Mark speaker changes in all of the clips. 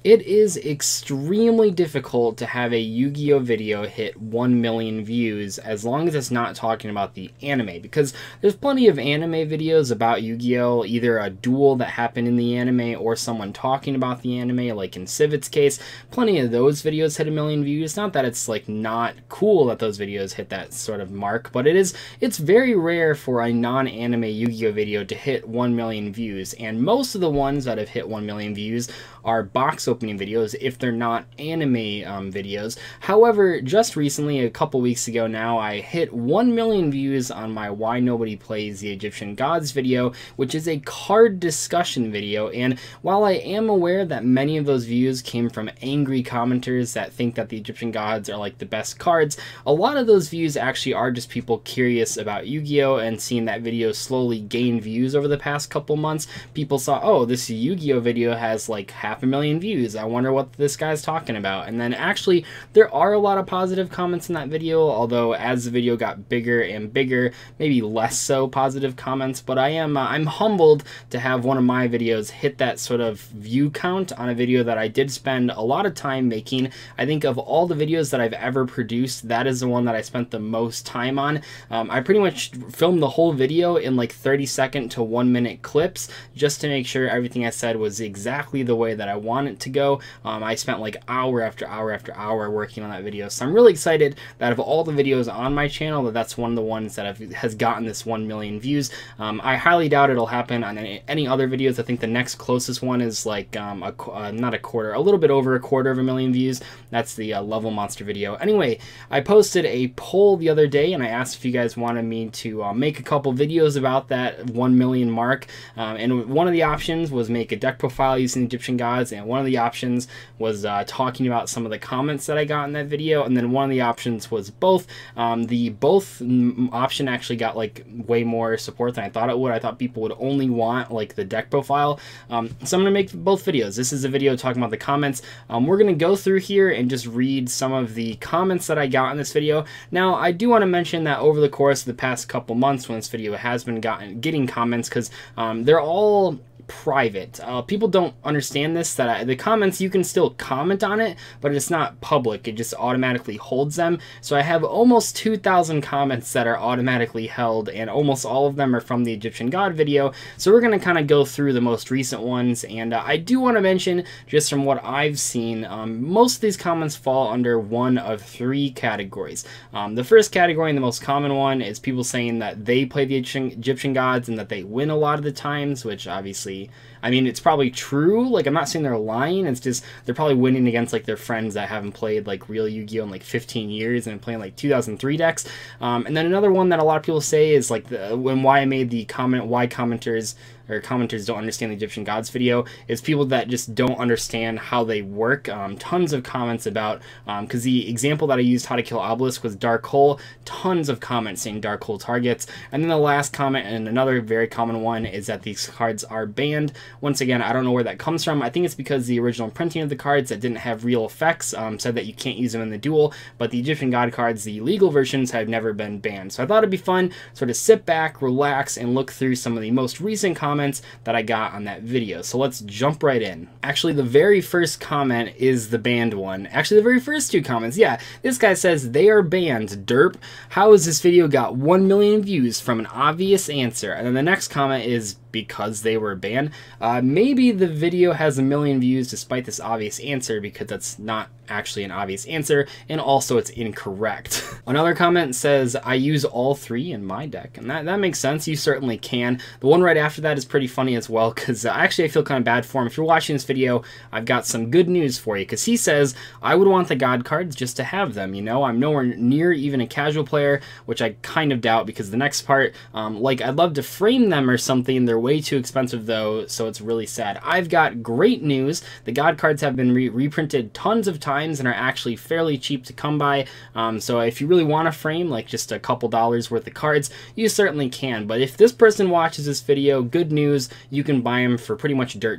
Speaker 1: It is extremely difficult to have a Yu-Gi-Oh video hit 1 million views as long as it's not talking about the anime, because there's plenty of anime videos about Yu-Gi-Oh, either a duel that happened in the anime or someone talking about the anime, like in Civit's case. Plenty of those videos hit 1 million views. Not that it's like not cool that those videos hit that sort of mark, but it's very rare for a non-anime Yu-Gi-Oh video to hit 1 million views, and most of the ones that have hit 1 million views are box opening videos if they're not anime videos. However, just recently, a couple weeks ago now, I hit 1 million views on my Why Nobody Plays the Egyptian Gods video, which is a card discussion video. And while I am aware that many of those views came from angry commenters that think that the Egyptian Gods are like the best cards, a lot of those views actually are just people curious about Yu-Gi-Oh and seeing that video slowly gain views over the past couple months. People saw, oh, this Yu-Gi-Oh video has like 500,000 views. I wonder what this guy's talking about. And then actually there are a lot of positive comments in that video, although as the video got bigger and bigger, maybe less so positive comments. But I'm humbled to have one of my videos hit that sort of view count on a video that I did spend a lot of time making. I think of all the videos that I've ever produced, that is the one that I spent the most time on. I pretty much filmed the whole video in like 30-second to 1-minute clips just to make sure everything I said was exactly the way that I want it to go. I spent like hour after hour after hour working on that video, so I'm really excited that of all the videos on my channel, that's one of the ones that has gotten this 1 million views. I highly doubt it'll happen on any other videos. I think the next closest one is like not a quarter, a little bit over a quarter of a million views. That's the Level Monster video. Anyway, I posted a poll the other day and I asked if you guys wanted me to make a couple videos about that 1 million mark, and one of the options was make a deck profile using Egyptian Gods, and one of the options was talking about some of the comments that I got in that video, and then one of the options was both. The both option actually got like way more support than I thought it would. I thought people would only want like the deck profile, so I'm gonna make both videos. This is a video talking about the comments. We're gonna go through here and just read some of the comments that I got in this video. Now I do want to mention that over the course of the past couple months when this video has been getting comments, because they're all private. People don't understand this, that the comments, you can still comment on it, but it's not public. It just automatically holds them. So I have almost 2,000 comments that are automatically held, and almost all of them are from the Egyptian God video. So we're going to kind of go through the most recent ones, and I do want to mention, just from what I've seen, most of these comments fall under one of three categories. The first category, and the most common one, is people saying that they play the Egyptian Gods and that they win a lot of the times, which obviously, I mean, it's probably true. Like, I'm not saying they're lying. It's just they're probably winning against like their friends that haven't played like real Yu-Gi-Oh in like 15 years and playing like 2003 decks. And then another one that a lot of people say is like why I made the comment, why commenters don't understand the Egyptian Gods video, is people that just don't understand how they work. Tons of comments about, because the example that I used, how to kill Obelisk, was Dark Hole. Tons of comments saying Dark Hole targets. And then the last comment, and another very common one, is that these cards are banned. Once again, I don't know where that comes from. I think it's because the original printing of the cards that didn't have real effects said that you can't use them in the duel, but the Egyptian God cards, the legal versions, have never been banned. So I thought it'd be fun, sort of sit back, relax, and look through some of the most recent comments that I got on that video. So let's jump right in. Actually, the very first comment is the banned one. Actually, the very first two comments, yeah. This guy says, "They are banned, derp. How has this video got 1 million views from an obvious answer?" And then the next comment is, "Because they were banned." Maybe the video has 1 million views despite this obvious answer, because that's not actually an obvious answer, and also it's incorrect. Another comment says, "I use all three in my deck," and that makes sense. You certainly can. The one right after that is pretty funny as well, because actually I feel kind of bad for him. If you're watching this video, I've got some good news for you, because he says, "I would want the God cards just to have them, you know? I'm nowhere near even a casual player," which I kind of doubt, because the next part, like, I'd love to frame them or something. They're way too expensive though, so it's really sad. I've got great news. The God cards have been reprinted tons of times and are actually fairly cheap to come by. So if you really want to frame like just a couple dollars worth of cards, you certainly can. But if this person watches this video, good news, you can buy them for pretty much dirt cheap.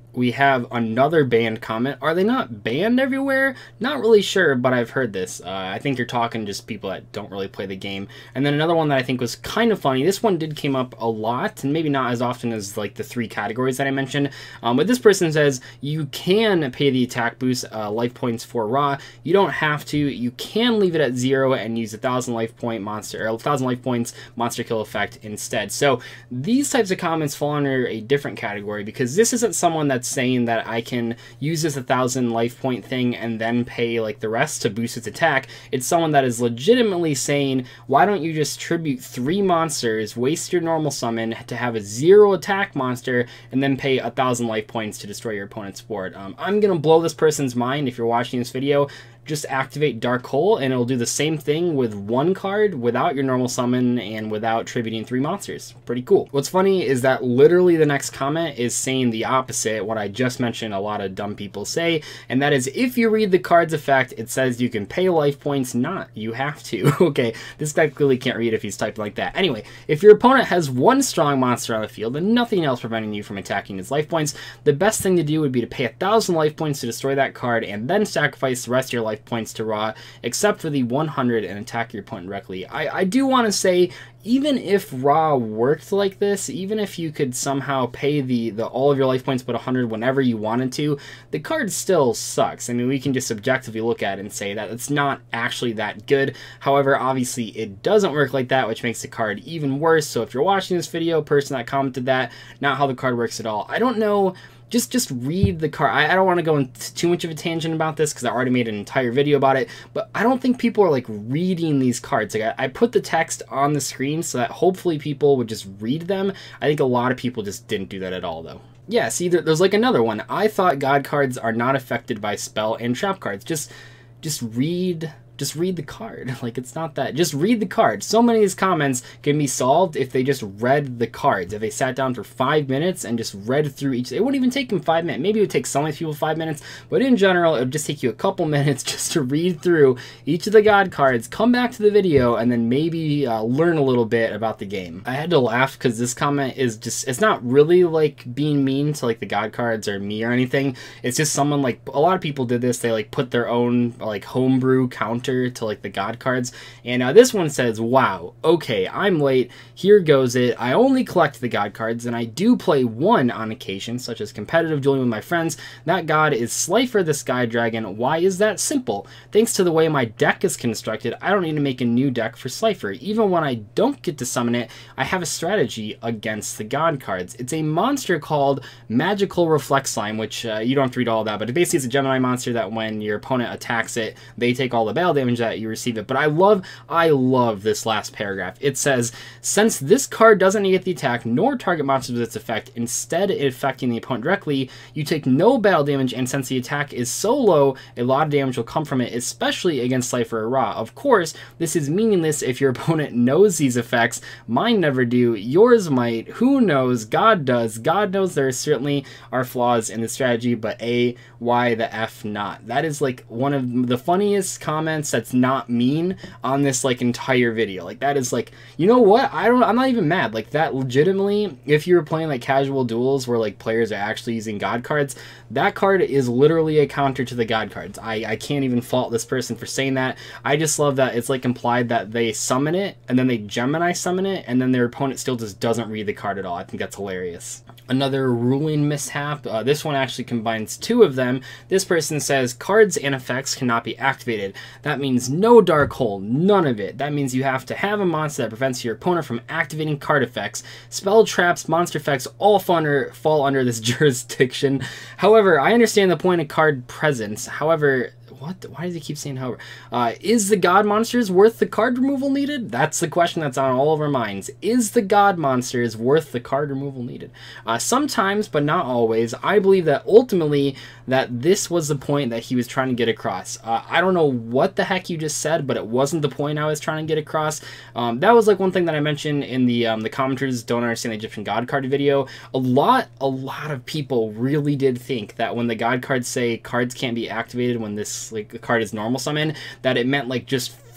Speaker 1: we have another banned comment. Are they not banned everywhere? Not really sure, but I've heard this. I think you're talking just people that don't really play the game. And then another one that I think was kind of funny. This one did came up a lot, and maybe not as often as like the 3 categories that I mentioned. But this person says you can pay the attack boost life points for Ra. You don't have to. You can leave it at 0 and use 1,000 life point monster or 1,000 life points monster kill effect instead. So these types of comments fall under a different category because this isn't someone that's saying that I can use this 1,000 life point thing and then pay like the rest to boost its attack. It's someone that is legitimately saying, why don't you just tribute 3 monsters, waste your normal summon to have a 0 attack monster, and then pay 1,000 life points to destroy your opponent's board. I'm gonna blow this person's mind if you're watching this video. Just activate Dark Hole and it'll do the same thing with 1 card without your normal summon and without tributing 3 monsters. Pretty cool. What's funny is that literally the next comment is saying the opposite, what I just mentioned a lot of dumb people say, and that is if you read the card's effect, it says you can pay life points, not you have to. Okay, this guy clearly can't read if he's typed like that. Anyway, if your opponent has 1 strong monster on the field and nothing else preventing you from attacking his life points, the best thing to do would be to pay 1,000 life points to destroy that card and then sacrifice the rest of your life points to Ra, except for the 100 and attack your opponent directly. I do want to say, even if Ra worked like this, even if you could somehow pay the all of your life points but 100 whenever you wanted to, the card still sucks. I mean, we can just subjectively look at it and say that it's not actually that good. However, obviously it doesn't work like that, which makes the card even worse. So if you're watching this video, person that commented that, not how the card works at all. I don't know. Just read the card. I don't want to go into too much of a tangent about this because I already made an entire video about it, but I don't think people are like reading these cards. Like I put the text on the screen so that hopefully people would just read them. I think a lot of people just didn't do that at all though. Yeah, see, there's like another one. I thought God cards are not affected by spell and trap cards. Just read the card. Like, it's not that. Just read the card. So many of these comments can be solved if they just read the cards. If they sat down for 5 minutes and just read through each. It wouldn't even take them 5 minutes. Maybe it would take some of these people 5 minutes, but in general, it would just take you a couple minutes just to read through each of the God cards, come back to the video, and then maybe learn a little bit about the game. I had to laugh because this comment is just, it's not really like being mean to like the God cards or me or anything. It's just someone like, a lot of people did this. They like put their own like homebrew counter to like the God cards, and this one says, wow, okay, I'm late, here goes it. I only collect the God cards and I do play 1 on occasion, such as competitive dueling with my friends. That God is Slifer the Sky Dragon. Why is that simple? Thanks to the way my deck is constructed, I don't need to make a new deck for Slifer. Even when I don't get to summon it, I have a strategy against the God cards. It's a monster called Magical Reflex Slime, which you don't have to read all of that, but it basically is a Gemini monster that when your opponent attacks it, they take all the battle damage that you receive it. But I love this last paragraph. It says, since this card doesn't negate the attack nor target monsters with its effect, instead affecting the opponent directly, you take no battle damage, and since the attack is so low, a lot of damage will come from it, especially against Slifer or Ra. Of course, this is meaningless if your opponent knows these effects. Mine never do, yours might, who knows, God does. God knows there certainly are flaws in the strategy, but why the F not? That is like one of the funniest comments that's not mean on this like entire video. Like that is like, you know what? I'm not even mad. Like that legitimately, if you were playing like casual duels where like players are actually using God cards, that card is literally a counter to the God cards. I can't even fault this person for saying that. I just love that it's like implied that they summon it and then they Gemini summon it and then their opponent still just doesn't read the card at all. I think that's hilarious. Another ruling mishap. This one actually combines 2 of them. This person says cards and effects cannot be activated. That means no Dark Hole, none of it. That means you have to have a monster that prevents your opponent from activating card effects. Spell traps, monster effects all fall under this jurisdiction. However, I understand the point of card presence. However, what? Why does he keep saying however? Is the God monsters worth the card removal needed? That's the question that's on all of our minds. Is the God monsters worth the card removal needed? Sometimes, but not always. I believe that ultimately that this was the point that he was trying to get across. I don't know what the heck you just said, but it wasn't the point I was trying to get across. That was like one thing that I mentioned in the commenters don't understand the Egyptian God card video. A lot of people really did think that when the God cards say cards can't be activated when this like a card is normal summon, that it meant like just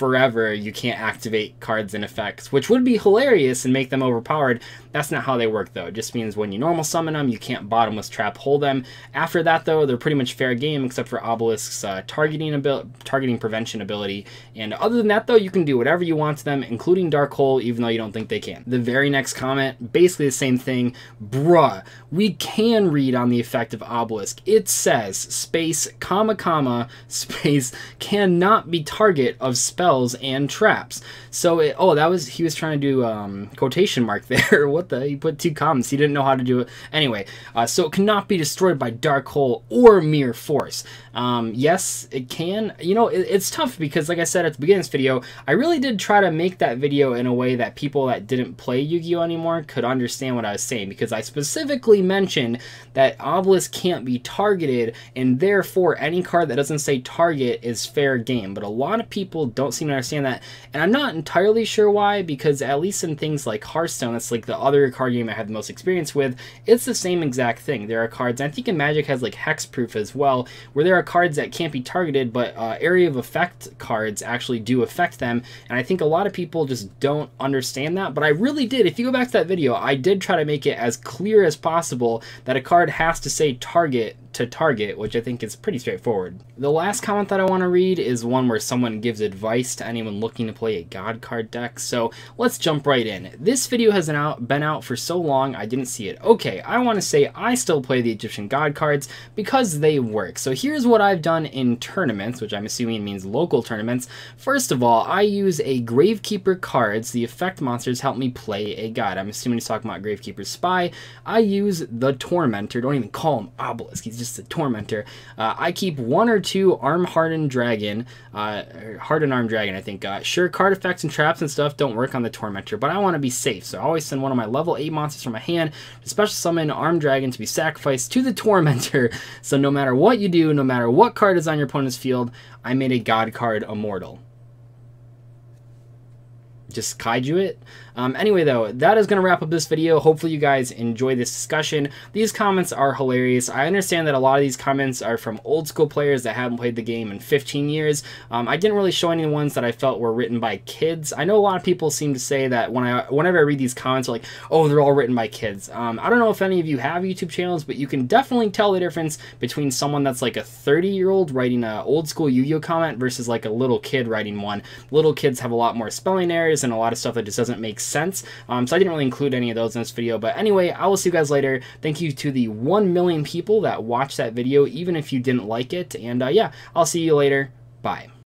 Speaker 1: forever you can't activate cards and effects, which would be hilarious and make them overpowered. That's not how they work though. It just means when you normal summon them, you can't bottomless trap hole them. After that though, they're pretty much fair game except for Obelisk's targeting prevention ability. And other than that though, you can do whatever you want to them, including Dark Hole, even though you don't think they can. The very next comment, basically the same thing. Bruh, we can read on the effect of Obelisk. It says space comma comma space cannot be target of spells and traps. So he was trying to do quotation mark there. What the, he put 2 commas, he didn't know how to do it. Anyway, so it cannot be destroyed by Dark Hole or mere force. Yes, it can. You know, it's tough because like I said at the beginning of this video, I really did try to make that video in a way that people that didn't play Yu-Gi-Oh anymore could understand what I was saying, because I specifically mentioned that Obelisk can't be targeted, and therefore any card that doesn't say target is fair game. But a lot of people don't seem to understand that, and I'm not entirely sure why, because at least in things like Hearthstone, that's like the other card game I have the most experience with, it's the same exact thing. There are cards, I think in Magic has like Hexproof as well, where there are cards that can't be targeted, but area of effect cards actually do affect them, and I think a lot of people just don't understand that. But I really did, if you go back to that video, I did try to make it as clear as possible that a card has to say target to target, which I think is pretty straightforward. The last comment that I want to read is one where someone gives advice to anyone looking to play a God card deck, so let's jump right in. This video has been out for so long I didn't see it. Okay, I want to say I still play the Egyptian God cards because they work. So here's what I've done in tournaments, which I'm assuming means local tournaments. First of all, I use a Gravekeeper cards. The effect monsters help me play a god. I'm assuming he's talking about Gravekeeper Spy. I use the Tormentor. Don't even call him Obelisk, he's just a Tormentor. I keep 1 or 2 Hardened Dragon, Hardened Arm Dragon, I think. Sure, card effects and traps and stuff don't work on the Tormentor, but I want to be safe, so I always send one of my level 8 monsters from my hand to special summon Armed Dragon to be sacrificed to the Tormentor. So no matter what you do, no matter what card is on your opponent's field, I made a god card immortal. Just kaiju it. Anyway though, that is going to wrap up this video. Hopefully you guys enjoy this discussion. These comments are hilarious. I understand that a lot of these comments are from old school players that haven't played the game in 15 years. I didn't really show any ones that I felt were written by kids. I know a lot of people seem to say that whenever I read these comments, are like, oh, they're all written by kids. I don't know if any of you have YouTube channels, but you can definitely tell the difference between someone that's like a 30-year-old writing an old school Yu-Gi-Oh comment versus like a little kid writing one. Little kids have a lot more spelling errors and a lot of stuff that just doesn't make sense. So I didn't really include any of those in this video. But anyway, I will see you guys later. Thank you to the 1 million people that watched that video, even if you didn't like it. And yeah, I'll see you later. Bye.